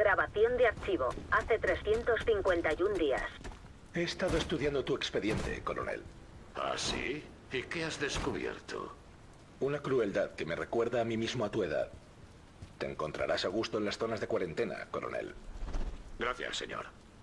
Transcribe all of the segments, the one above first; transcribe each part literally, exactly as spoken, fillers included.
Grabación de archivo. Hace trescientos cincuenta y un días. He estado estudiando tu expediente, coronel. ¿Ah, sí? ¿Y qué has descubierto? Una crueldad que me recuerda a mí mismo a tu edad. Te encontrarás a gusto en las zonas de cuarentena, coronel. Gracias, señor.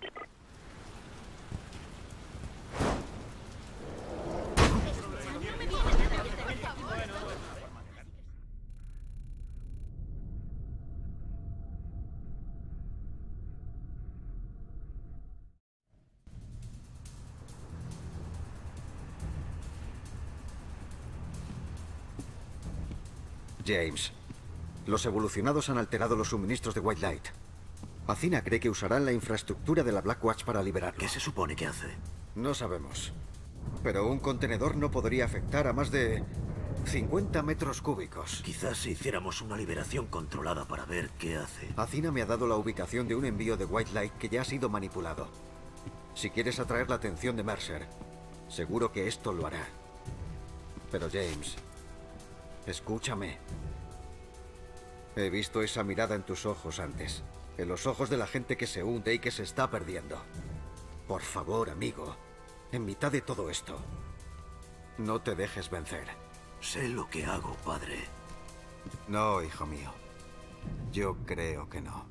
James, los evolucionados han alterado los suministros de White Light. Acina cree que usarán la infraestructura de la Black Watch para liberarlo. ¿Qué se supone que hace? No sabemos. Pero un contenedor no podría afectar a más de cincuenta metros cúbicos. Quizás si hiciéramos una liberación controlada para ver qué hace. Acina me ha dado la ubicación de un envío de White Light que ya ha sido manipulado. Si quieres atraer la atención de Mercer, seguro que esto lo hará. Pero James, escúchame. He visto esa mirada en tus ojos antes. En los ojos de la gente que se hunde y que se está perdiendo. Por favor, amigo, en mitad de todo esto, no te dejes vencer. Sé lo que hago, padre. No, hijo mío. Yo creo que no.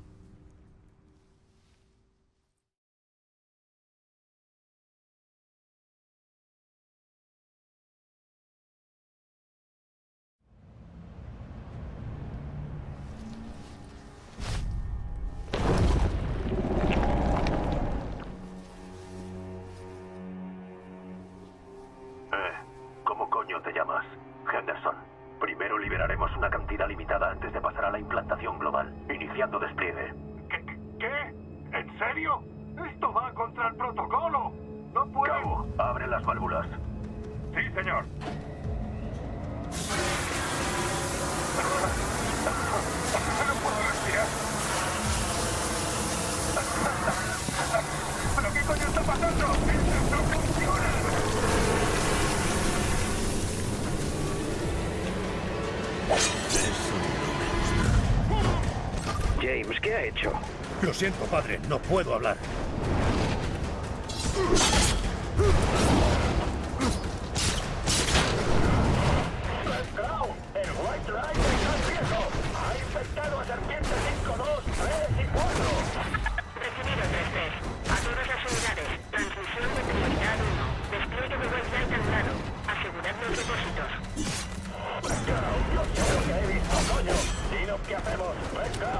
Te llamas Henderson. Primero liberaremos una cantidad limitada antes de pasar a la implantación global, iniciando despliegue. ¿Qué? ¿Qué? ¿En serio? ¡Esto va contra el protocolo! ¡No puedo! Cabo, abre las válvulas. Sí, señor. No puedo respirar. ¿Pero qué coño está pasando? ¡No funciona! James, ¿qué ha hecho? Lo siento, padre, no puedo hablar. ¡El White Light está en riesgo! ¡Ha infectado a Serpiente cinco, dos, tres y cuatro! Recibido tres tres. A todas las unidades. Transmisión de prioridad uno. Despliegue de White Light anulado. Asegurad los depósitos. ¡Yo sé lo que he visto, coño! Dinos qué hacemos. ¡Venga!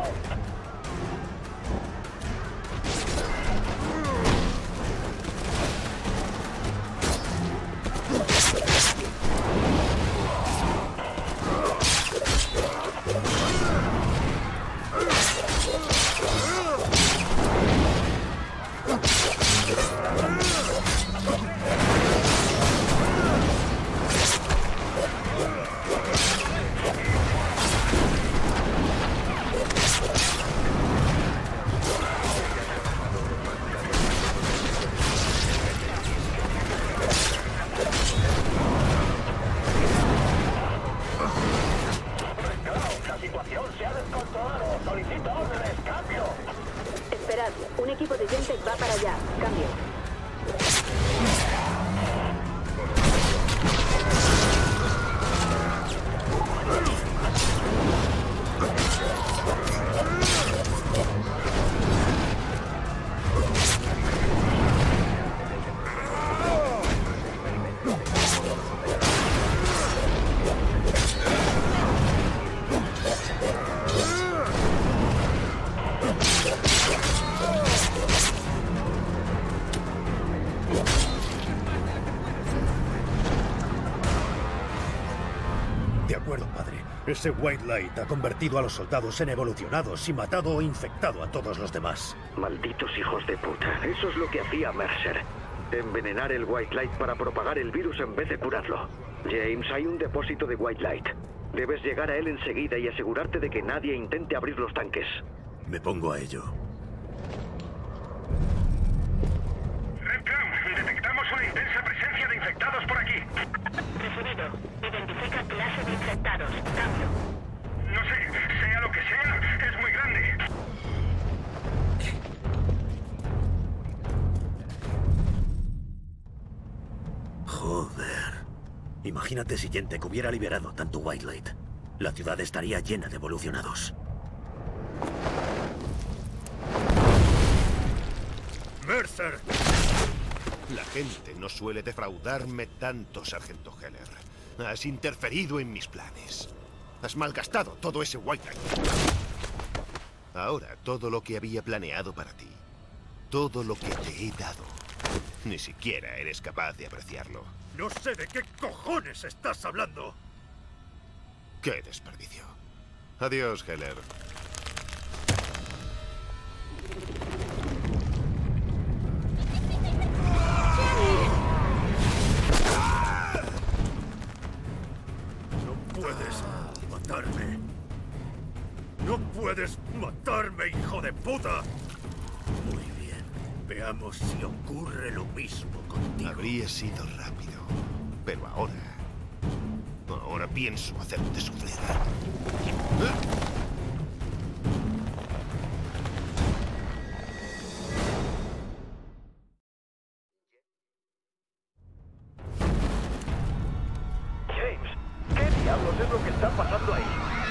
Un equipo de Gentek va para allá. Cambio. Ese White Light ha convertido a los soldados en evolucionados y matado o infectado a todos los demás. Malditos hijos de puta. Eso es lo que hacía Mercer. Envenenar el White Light para propagar el virus en vez de curarlo. James, hay un depósito de White Light. Debes llegar a él enseguida y asegurarte de que nadie intente abrir los tanques. Me pongo a ello. Redcam, detectamos una intensa presencia de infectados por aquí. Recibido. Identifica clase de infectados. Cambio. No sé, sea lo que sea, es muy grande. Joder. Imagínate si Gentek hubiera liberado tanto White Light. La ciudad estaría llena de evolucionados. ¡Mercer! La gente no suele defraudarme tanto, Sargento Heller. Has interferido en mis planes. Has malgastado todo ese White Light. Ahora, todo lo que había planeado para ti, todo lo que te he dado, ni siquiera eres capaz de apreciarlo. No sé de qué cojones estás hablando. ¡Qué desperdicio! Adiós, Heller. No puedes matarme. ¡No puedes matarme, hijo de puta! Muy bien. Veamos si ocurre lo mismo contigo. Habría sido rápido. Pero ahora... Ahora pienso hacerte sufrir. James, ¿qué diablos es lo que está pasando ahí?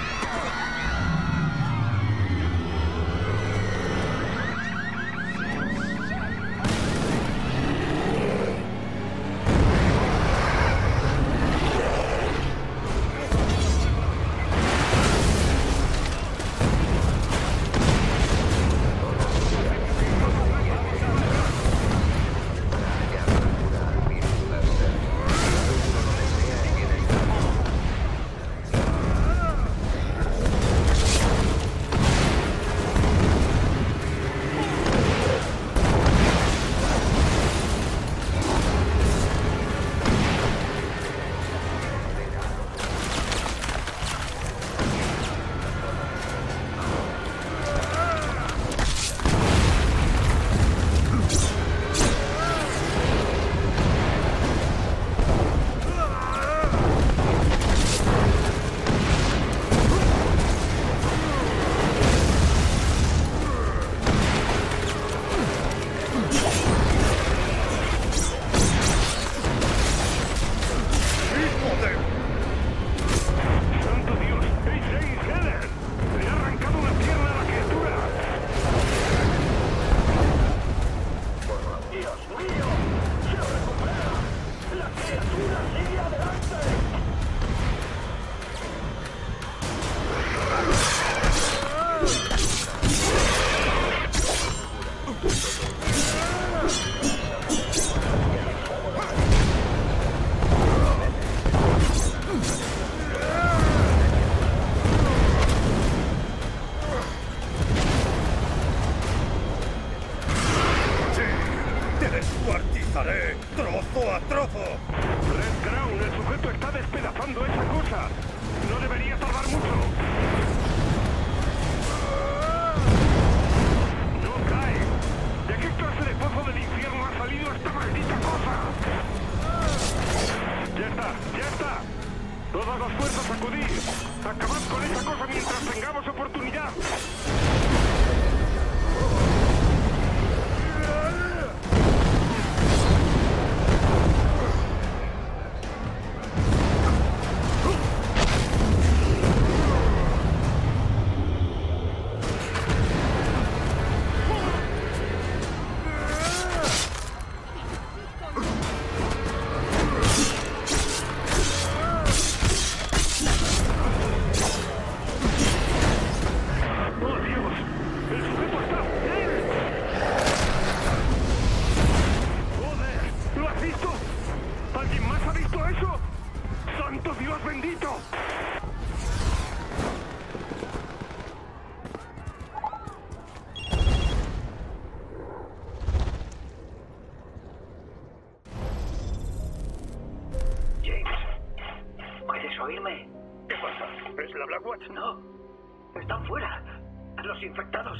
No. Están fuera. Los infectados.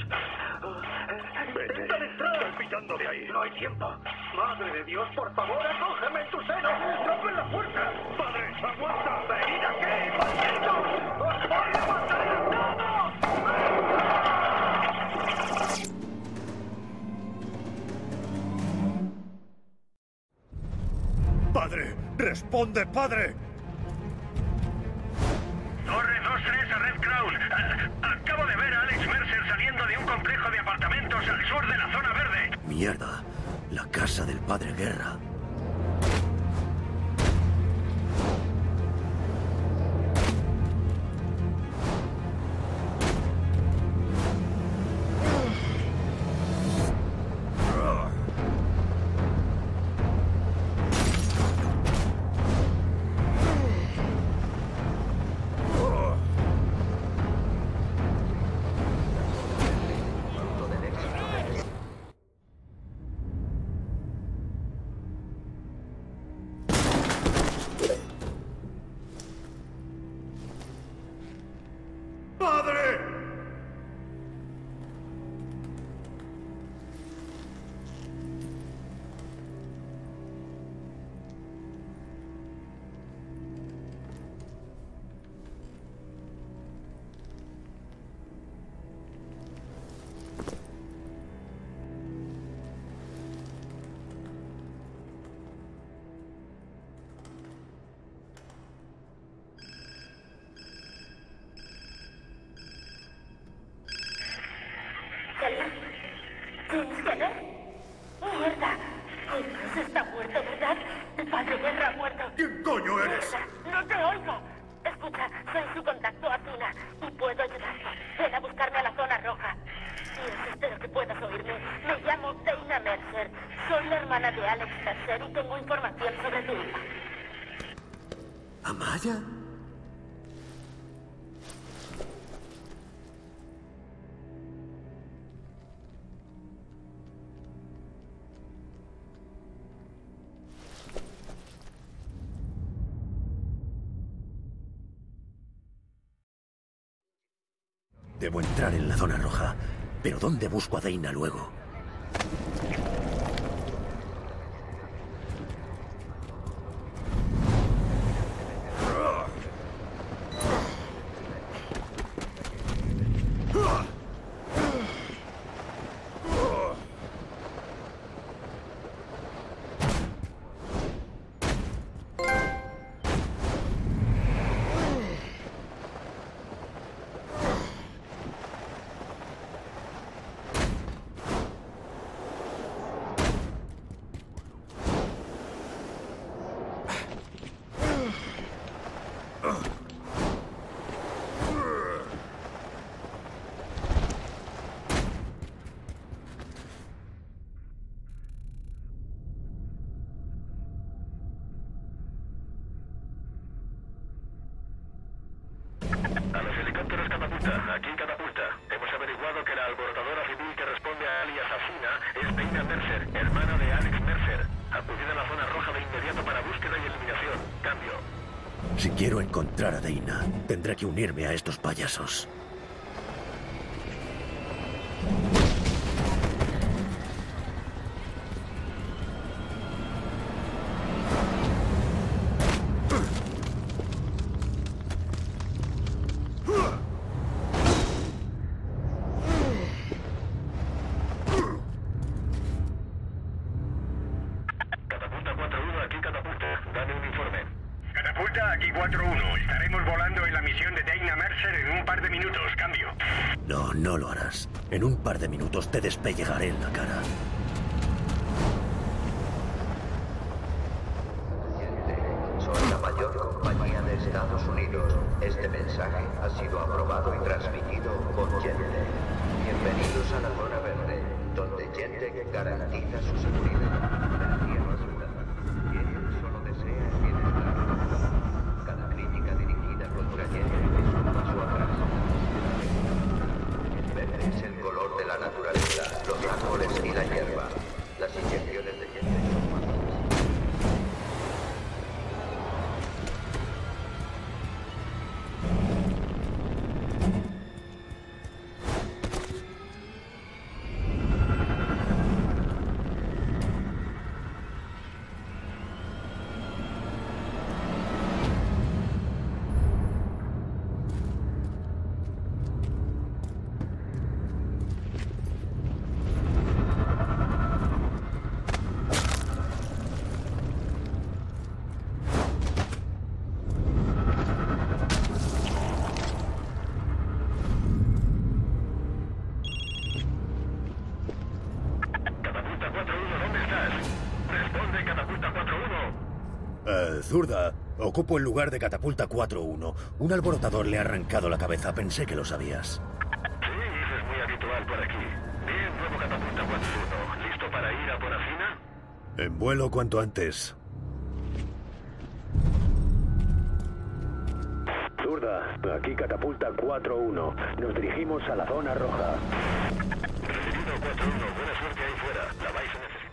Vete. ¡Intenta entrar! Estoy pitando de ahí. No hay tiempo. Madre de Dios, por favor, acógeme en tu seno. ¡Rompe la puerta! ¡Padre, aguanta! ¡Venid aquí, malditos! ¡Os voy a matar a todos! ¡Padre! ¡Responde, padre! Torre dos tres a Red Crown. A- acabo de ver a Alex Mercer saliendo de un complejo de apartamentos al sur de la zona verde. Mierda. La casa del padre Guerra. ¿James Keller? ¡Mierda! James está muerto, ¿verdad? El padre Guerra ha muerto. ¿Quién coño eres? ¡Mierda! ¡No te oigo! Escucha, soy su contacto Athena y puedo ayudarte. Ven a buscarme a la zona roja. Dios, espero que puedas oírme. Me llamo Dana Mercer. Soy la hermana de Alex Mercer y tengo información sobre tu hija. ¿Amaya? Debo entrar en la zona roja, pero ¿dónde busco a Dana luego? A los helicópteros Catapulta, aquí Catapulta. Hemos averiguado que la alborotadora civil que responde a alias Athena es Dana Mercer, hermana de Alex Mercer. Acudid a la zona roja de inmediato para búsqueda y eliminación. Cambio. Si quiero encontrar a Dana, tendré que unirme a estos payasos. Catapulta cuatro uno, aquí Catapulta. Dame un informe. Catapulta, aquí cuatro uno. Estaremos volando en la misión de Dana Mercer en un par de minutos. Cambio. No, no lo harás. En un par de minutos te despellejaré en la cara. Soy la mayor compañía de Estados Unidos. Este mensaje ha sido aprobado y transmitido por Gentek. Bienvenidos a la zona verde, donde Gentek garantiza su seguridad. Energía basura. Gentek solo desea el bienestar. Cada crítica dirigida contra Gentek es un paso atrás. El verde es el color de la naturaleza, los árboles y la hierba. Las inyecciones de Gentek son fáciles. Eh, Zurda, ocupo el lugar de Catapulta cuatro uno. Un alborotador le ha arrancado la cabeza. Pensé que lo sabías. Sí, eso es muy habitual por aquí. Bien, nuevo Catapulta cuatro uno. ¿Listo para ir a Porafina? En vuelo cuanto antes. Zurda, aquí Catapulta cuatro uno. Nos dirigimos a la zona roja. Recibido cuatro uno. Buena suerte ahí fuera. La vais a necesitar.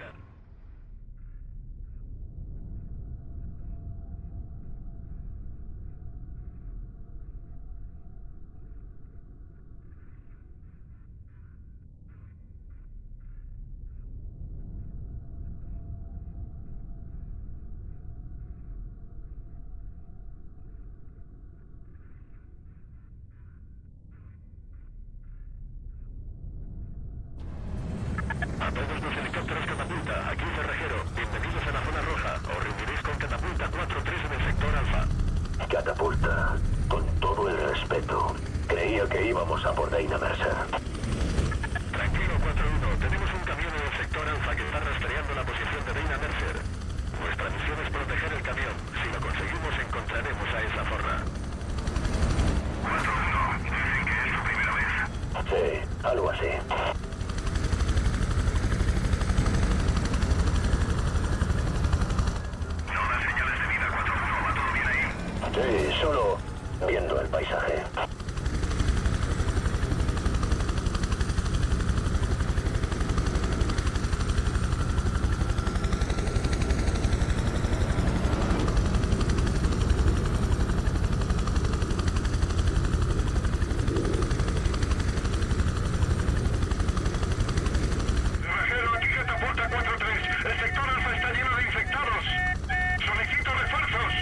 A todos los helicópteros Catapulta, aquí Cerrajero. Bienvenidos a la zona roja. Os reuniréis con Catapulta cuatro tres en el sector Alfa. Catapulta, con todo el respeto, creía que íbamos a por Dana Mercer. Tranquilo, cuatro uno. Tenemos un camión en el sector Alfa que está rastreando la posición de Dana Mercer. Nuestra misión es proteger el camión. Si lo conseguimos, encontraremos a esa forra. cuatro uno, dicen que es su primera vez. Sí, algo así. No da señales de vida, cuatro uno. ¿Va todo bien ahí? Sí, solo viendo el paisaje. Cerrajero, aquí Catapulta cuatro tres. El sector Alfa está lleno de infectados. Solicito refuerzos.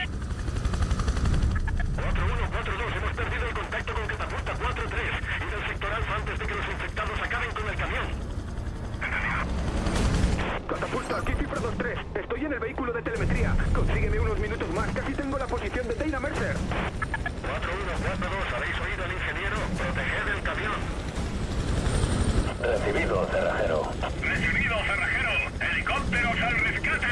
cuatro uno, cuatro dos. Hemos perdido el contacto con Catapulta cuatro tres. Ir al sector Alfa antes de que los infectados acaben con el camión. Catapulta, aquí Cifra dos tres. Estoy en el vehículo de telemetría. Consígueme unos minutos más. Casi tengo la posición de Dana Mercer. cuatro uno, cuatro dos. ¿Habéis oído al ingeniero? Proteged el camión. Recibido, cerrajero. Recibido, cerrajero. Helicópteros al rescate.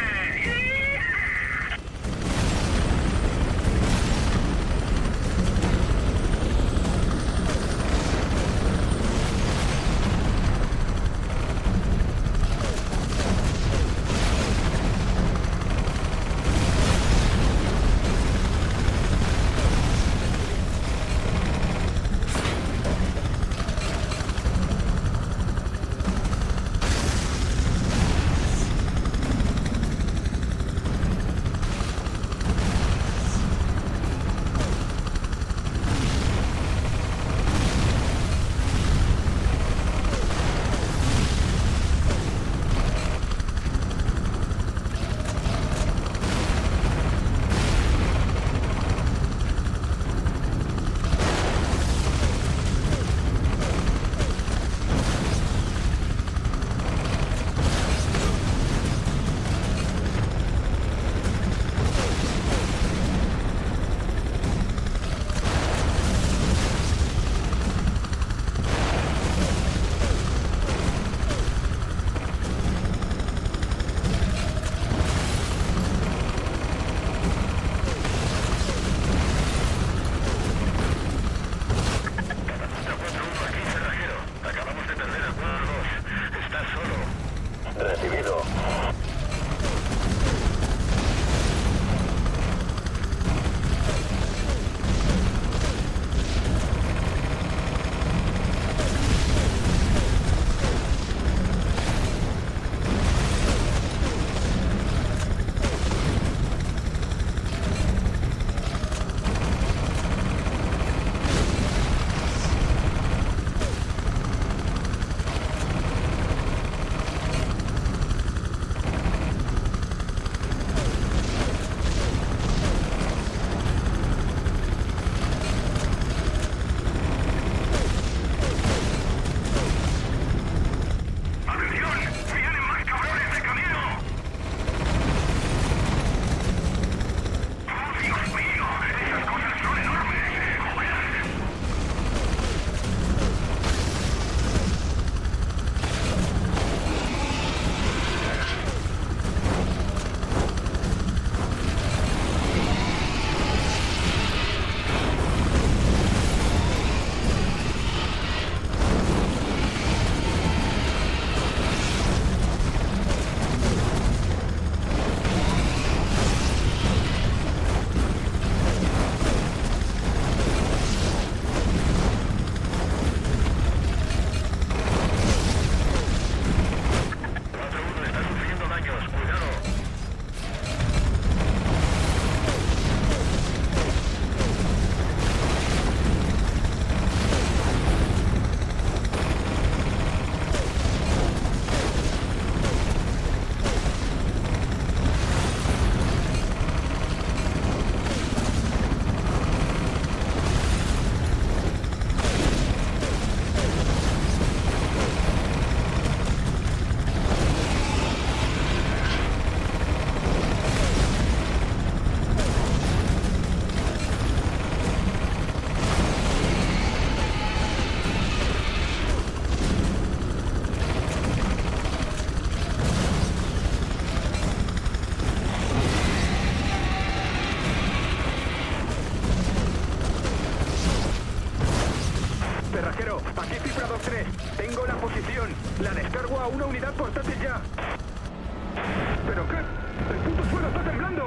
Cero, aquí cifra dos tres. Tengo la posición. La descargo a una unidad portátil ya. ¿Pero qué? ¡El puto suelo está temblando!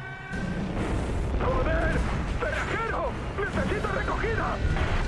¡Joder! ¡Cerrajero! ¡Necesito recogida!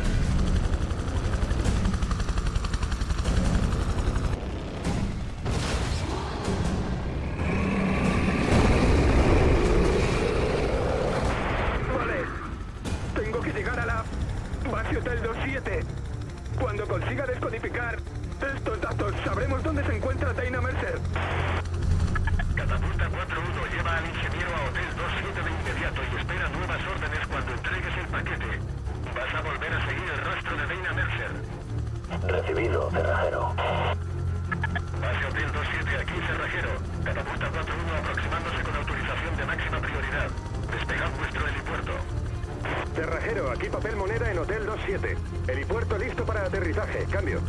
Vale. Tengo que llegar a la base Hotel dos siete. Cuando consiga descodificar estos datos, sabremos dónde se encuentra Dana Mercer. Catapulta cuatro uno lleva al ingeniero a Hotel dos siete de inmediato y espera nuevas órdenes cuando entregues el paquete. Vas a volver a seguir el rastro de Dana Mercer. Recibido, cerrajero. Base Hotel dos siete aquí, cerrajero. Catapulta cuatro uno aproximándose con autorización de máxima prioridad. Despegad vuestro helipuerto. Cerrajero, aquí papel moneda en Hotel dos siete. Helipuerto listo para aterrizaje. Cambio.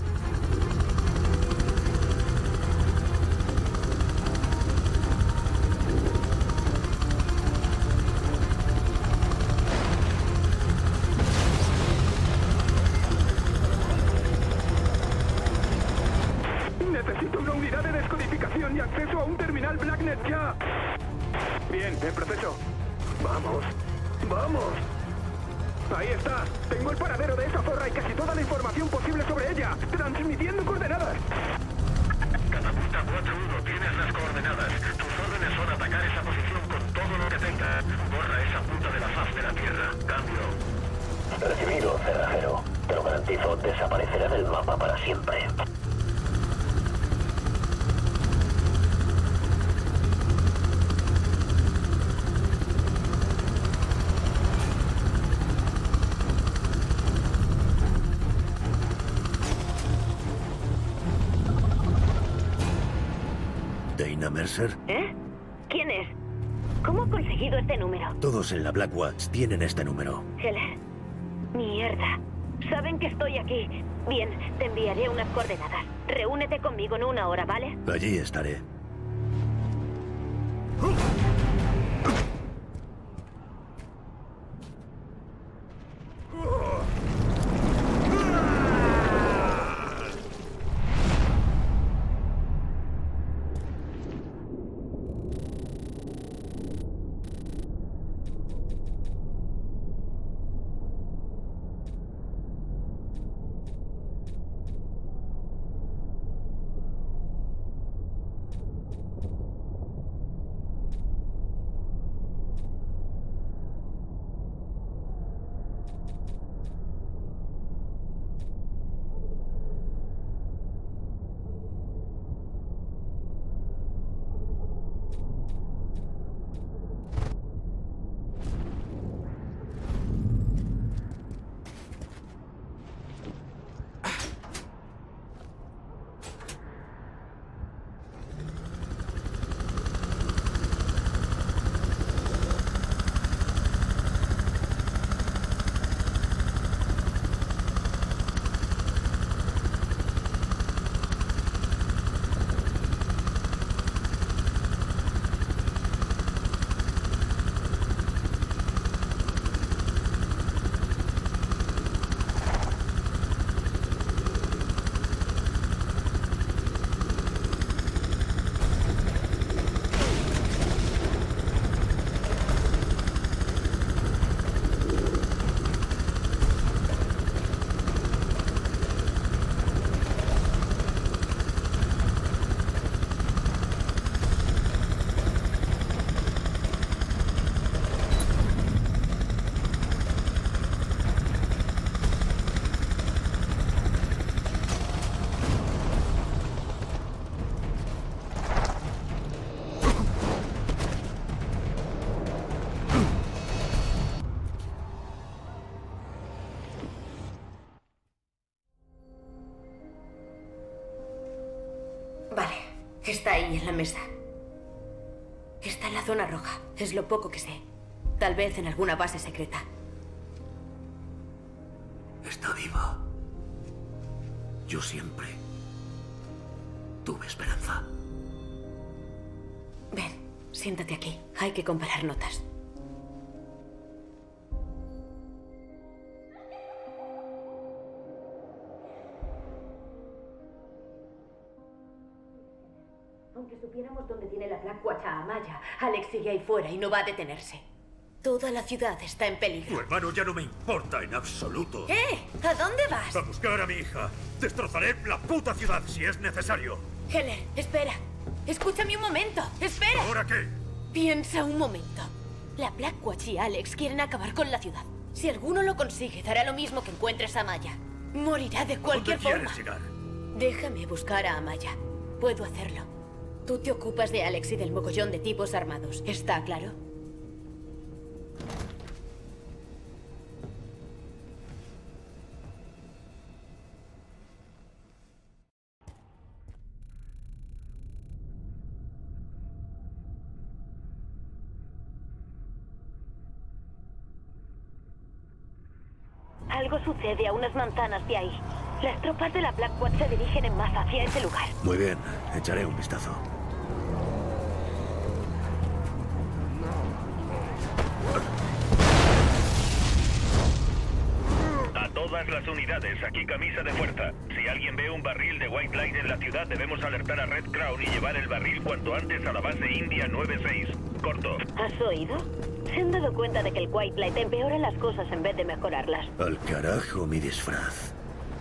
Necesito una unidad de descodificación y acceso a un terminal Blacknet ya. Bien, en proceso. Vamos. ¡Vamos! Ahí está. Tengo el paradero de esa zorra y casi toda la información posible sobre ella. Transmitiendo coordenadas. Catapulta cuatro uno, tienes las coordenadas. Tus órdenes son atacar esa posición con todo lo que tenga. Borra esa puta de la faz de la Tierra. Cambio. Recibido, cerrajero. Te lo garantizo, desaparecerá del mapa para siempre. ¿Dana Mercer? ¿Eh? ¿Quién es? ¿Cómo ha conseguido este número? Todos en la Black Watch tienen este número. Heller. Mierda. Saben que estoy aquí. Bien, te enviaré unas coordenadas. Reúnete conmigo en una hora, ¿vale? Allí estaré. Vale, está ahí en la mesa. Está en la zona roja, es lo poco que sé. Tal vez en alguna base secreta. Está viva. Yo siempre tuve esperanza. Ven, siéntate aquí. Hay que comparar notas. Alex sigue ahí fuera y no va a detenerse. Toda la ciudad está en peligro. Tu hermano ya no me importa en absoluto. ¿Qué? ¿A dónde vas? A buscar a mi hija. Destrozaré la puta ciudad si es necesario. Heller, espera. Escúchame un momento. ¡Espera! ¿Ahora qué? Piensa un momento. La Blackwatch y Alex quieren acabar con la ciudad. Si alguno lo consigue, dará lo mismo que encuentres a Amaya. Morirá de cualquier ¿Dónde forma. quieres llegar? Déjame buscar a Amaya. Puedo hacerlo. Tú te ocupas de Alex y del mogollón de tipos armados. ¿Está claro? Algo sucede a unas manzanas de ahí. Las tropas de la Blackwatch se dirigen en masa hacia ese lugar. Muy bien, echaré un vistazo. A todas las unidades, aquí camisa de fuerza. Si alguien ve un barril de White Light en la ciudad, debemos alertar a Red Crown y llevar el barril cuanto antes a la base India nueve seis. Corto. ¿Has oído? Se han dado cuenta de que el White Light empeora las cosas en vez de mejorarlas. Al carajo mi disfraz.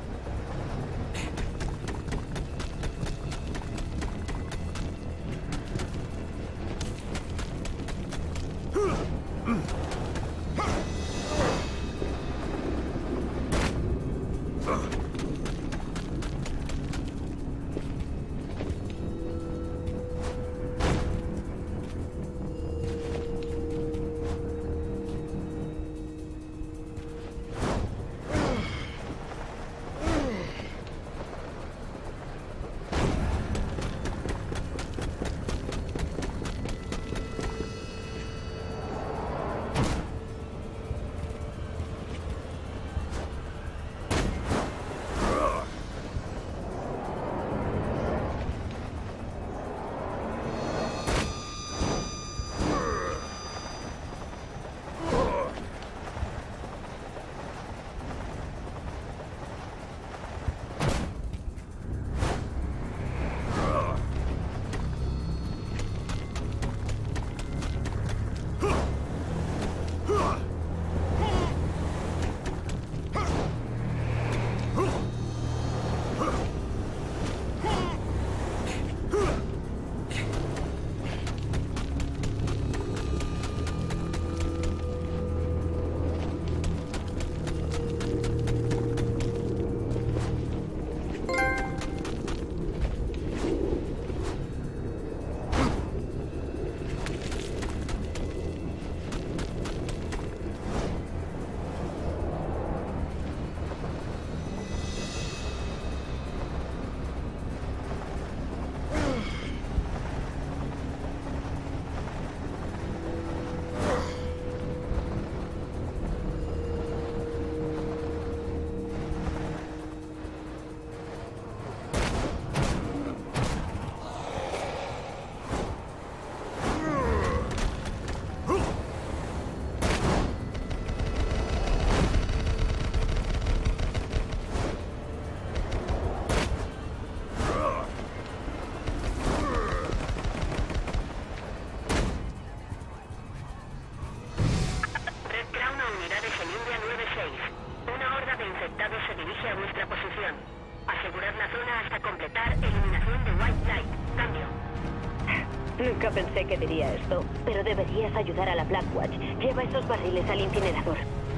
Nunca pensé que diría esto, pero deberías ayudar a la Blackwatch. Lleva esos barriles al incinerador.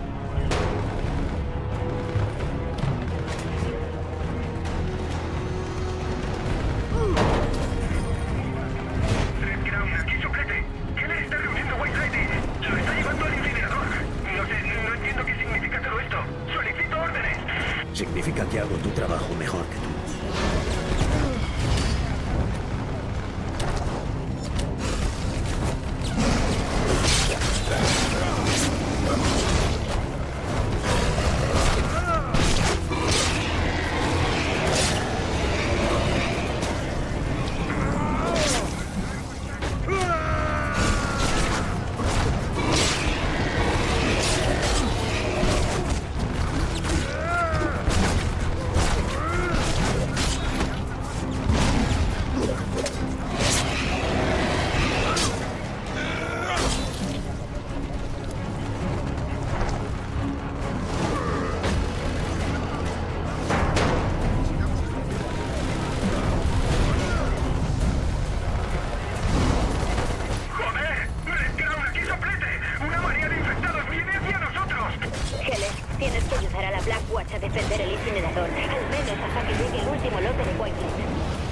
Red Crown, aquí soplete. Heller está reuniendo White Light y lo está llevando al incinerador. No sé, no entiendo qué significa todo esto. Solicito órdenes. Significa que hago tu trabajo mejor que tú. Tienes que ayudar a la Black Watch a defender el incinerador, al menos hasta que llegue el último lote de White Light.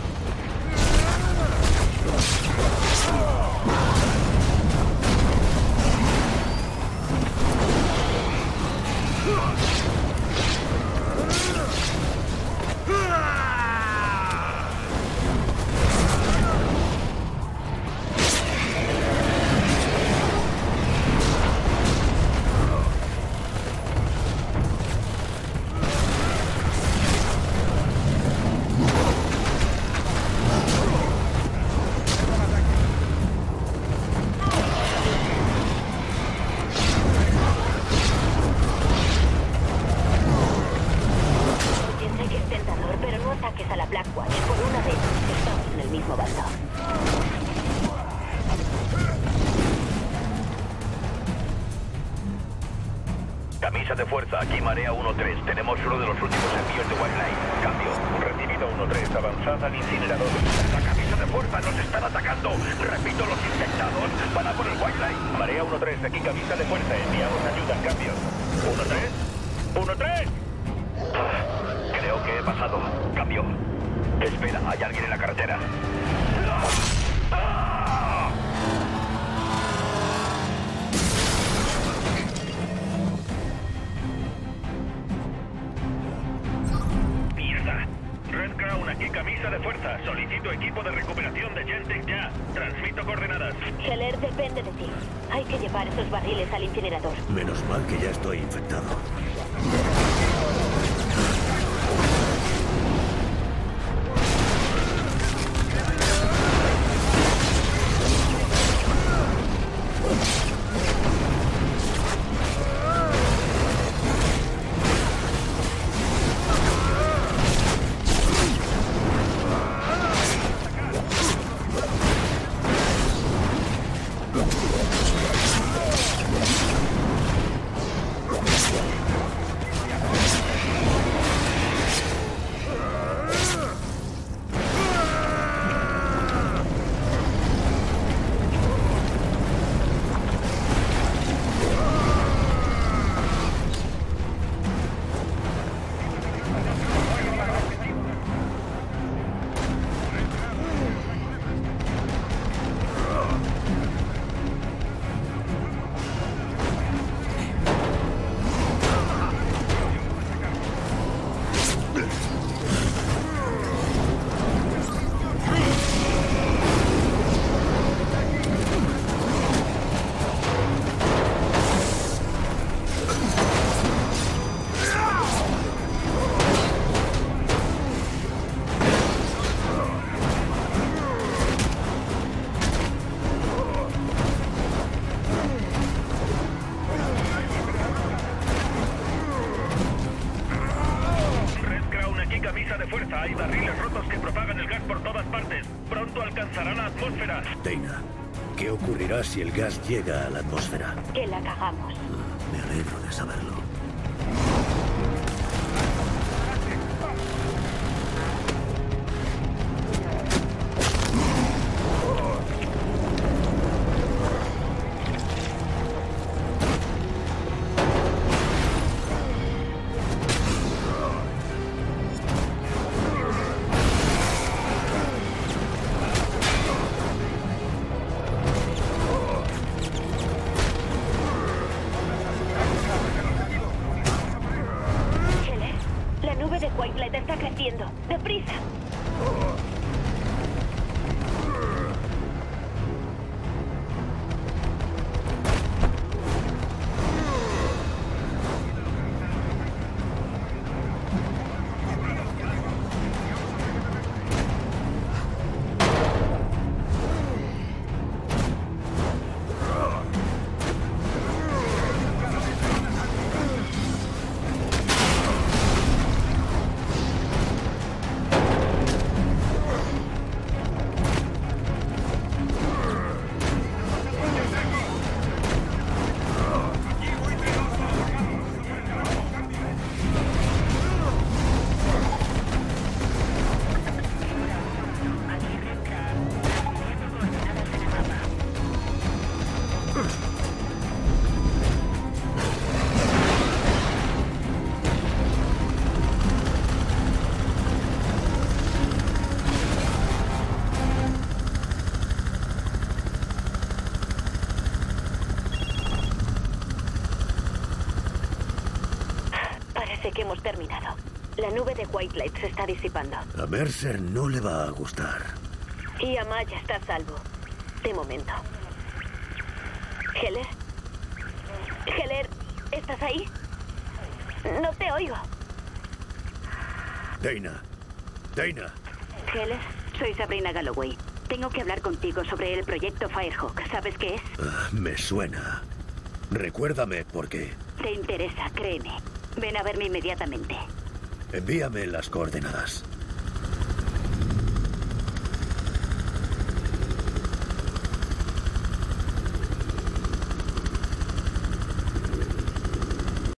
Camisa de fuerza, aquí Marea uno tres. Tenemos uno de los últimos envíos de White Light. Cambio. Recibido uno tres. Avanzad al incinerador. La camisa de fuerza nos están atacando. Repito, los infectados van a por el White Light. Marea uno tres, aquí camisa de fuerza. Enviamos ayuda. Cambio. uno tres. uno tres. Creo que he pasado. Cambio. Espera, hay alguien en la carretera. Red Crown, aquí camisa de fuerza. Solicito equipo de recuperación de Gentek ya. Transmito coordenadas. Heller depende de ti. Hay que llevar esos barriles al incinerador. Menos mal que ya estoy infectado. Hay barriles rotos que propagan el gas por todas partes. Pronto alcanzará la atmósfera. Dana, ¿qué ocurrirá si el gas llega a la atmósfera? Que la cagamos. Me alegro de saberlo. ¡Deprisa! Parece que hemos terminado. La nube de White Light se está disipando. A Mercer no le va a gustar. Y Amaya está a salvo. De momento. ¿Heller? ¿Heller? ¿Estás ahí? No te oigo. Dana. Dana. Heller, soy Sabrina Galloway. Tengo que hablar contigo sobre el proyecto Firehawk. ¿Sabes qué es? Ah, me suena. Recuérdame por qué. Te interesa, créeme. Ven a verme inmediatamente. Envíame las coordenadas.